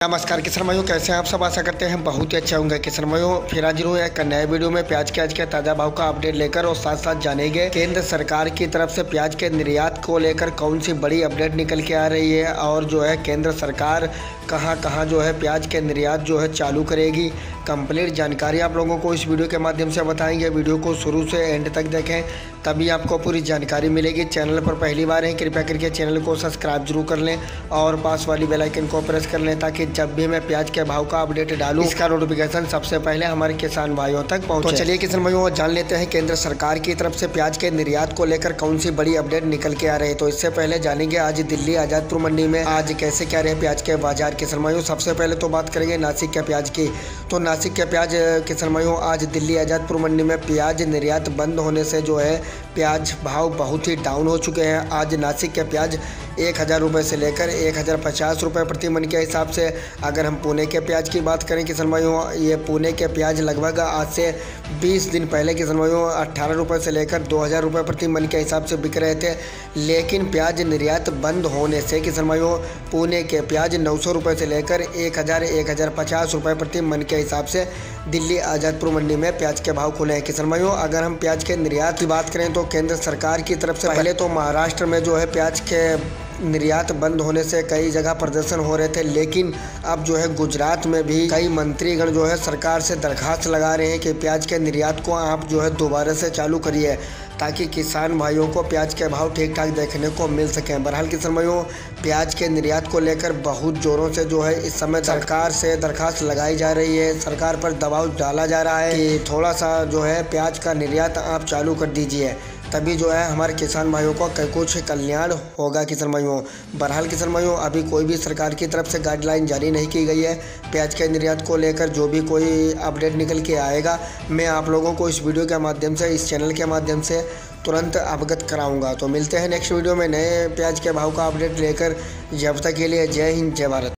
नमस्कार किसान भाइयों, कैसे हैं आप सब। आशा करते हैं बहुत ही अच्छा होंगे। किसान भाइयों फिर हाजिर हुए एक नए वीडियो में प्याज के आज के ताज़ा भाव का अपडेट लेकर, और साथ साथ जानेंगे केंद्र सरकार की तरफ से प्याज के निर्यात को लेकर कौन सी बड़ी अपडेट निकल के आ रही है, और जो है केंद्र सरकार कहां कहां जो है प्याज के निर्यात जो है चालू करेगी। कंप्लीट जानकारी आप लोगों को इस वीडियो के माध्यम से बताएंगे। वीडियो को शुरू से एंड तक देखें, तभी आपको पूरी जानकारी मिलेगी। चैनल पर पहली बार हैं, कृपया करके चैनल को सब्सक्राइब जरूर कर लें और पास वाली बेल आइकन को प्रेस कर लें, ताकि जब भी मैं प्याज के भाव का अपडेट डालूं, इसका नोटिफिकेशन सबसे पहले हमारे किसान भाइयों तक पहुंचे। तो चलिए किसान भाइयों जान लेते हैं केंद्र सरकार की तरफ से प्याज के निर्यात को लेकर कौन सी बड़ी अपडेट निकल के आ रही है। तो इससे पहले जानेंगे आज दिल्ली आज़ादपुर मंडी में आज कैसे क्या रहे प्याज के बाजार। किसान भाइयों सबसे पहले तो बात करेंगे नासिक के प्याज की। तो नासिक के प्याज किसान भाइयों आज दिल्ली आज़ादपुर मंडी में प्याज निर्यात बंद होने से जो है प्याज भाव बहुत ही डाउन हो चुके हैं। आज नासिक के प्याज 1000 रुपये से लेकर 1050 रुपये प्रति मन के हिसाब से। अगर हम पुणे के प्याज की बात करें किसान भाइयों, ये पुणे के प्याज लगभग आज से 20 दिन पहले किसान भाइयों 18 रुपये से लेकर 2000 रुपये प्रति मन के हिसाब से बिक रहे थे। लेकिन प्याज निर्यात बंद होने से किसान भाइयों पुणे के प्याज 900 रुपये से लेकर 1050 रुपये प्रति मन के हिसाब से दिल्ली आज़ादपुर मंडी में प्याज के भाव खुले हैं। किसान भाइयों अगर हम प्याज के निर्यात की बात करें तो केंद्र सरकार की तरफ से पहले तो महाराष्ट्र में जो है प्याज के निर्यात बंद होने से कई जगह प्रदर्शन हो रहे थे, लेकिन अब जो है गुजरात में भी कई मंत्रीगण जो है सरकार से दरखास्त लगा रहे हैं कि प्याज के निर्यात को आप जो है दोबारा से चालू करिए, ताकि किसान भाइयों को प्याज के भाव ठीक ठाक देखने को मिल सकें। बहरहाल किसान भाइयों प्याज के निर्यात को लेकर बहुत ज़ोरों से जो है इस समय सरकार से दरखास्त लगाई जा रही है, सरकार पर दबाव डाला जा रहा है कि थोड़ा सा जो है प्याज का निर्यात आप चालू कर दीजिए, तभी जो है हमारे किसान भाइयों को कुछ कल्याण होगा। किसान भाइयों बहरहाल किसान भाइयों अभी कोई भी सरकार की तरफ से गाइडलाइन जारी नहीं की गई है प्याज के निर्यात को लेकर। जो भी कोई अपडेट निकल के आएगा मैं आप लोगों को इस वीडियो के माध्यम से, इस चैनल के माध्यम से तुरंत अवगत कराऊंगा। तो मिलते हैं नेक्स्ट वीडियो में नए प्याज के भाव का अपडेट लेकर। जब तक के लिए जय हिंद जय भारत।